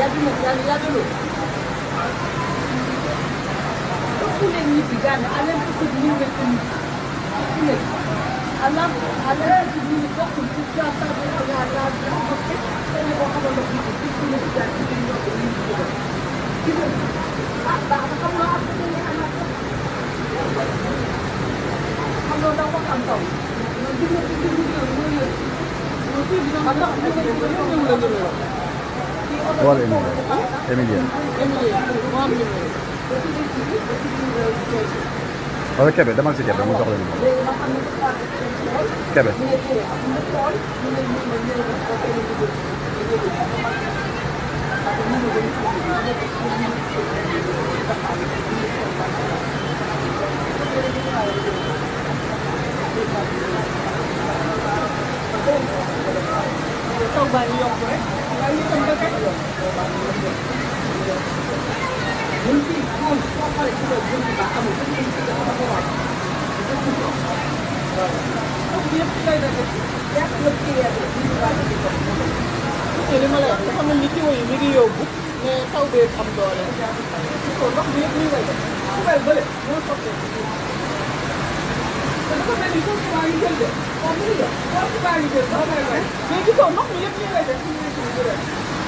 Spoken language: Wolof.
Wala Emilia. Wala Kébé demal si Kébé mu jox la numéro. Kébé. Tahu banyak kan? Lalu sampai kan? Mungkin pun apa yang kita boleh baca mungkin kita akan bawa. Dia pilih dari dia lebih ada. Ini malah kami mikir ini video bu, ne tahu dia ambil. Kalau dia ni lagi, boleh, no problem. Kalau kita itu semua ini je, kami ya, kami bagi je, kami bagi. Jadi kalau nak ni lagi.